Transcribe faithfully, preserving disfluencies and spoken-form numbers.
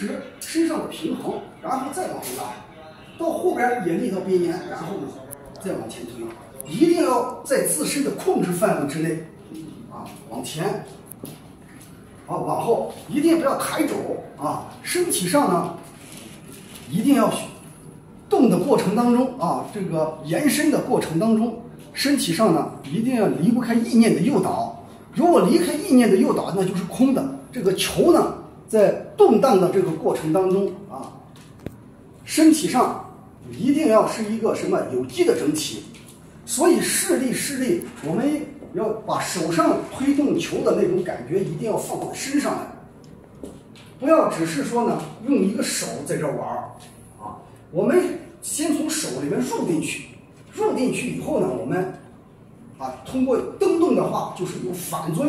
持身上的平衡，然后再往后拉，到后边也力到边沿，然后呢再往前推，一定要在自身的控制范围之内啊，往前啊，往后，一定不要抬肘啊，身体上呢一定要动的过程当中啊，这个延伸的过程当中，身体上呢一定要离不开意念的诱导。如果离开意念的诱导，那就是空的。这个球呢，在动荡的这个过程当中啊，身体上一定要是一个什么有机的整体。所以视力视力，我们要把手上推动球的那种感觉一定要放到身上来，不要只是说呢用一个手在这玩儿啊。我们先从手里面入进去，入进去以后呢，我们啊通过蹬动的话，就是有反作用。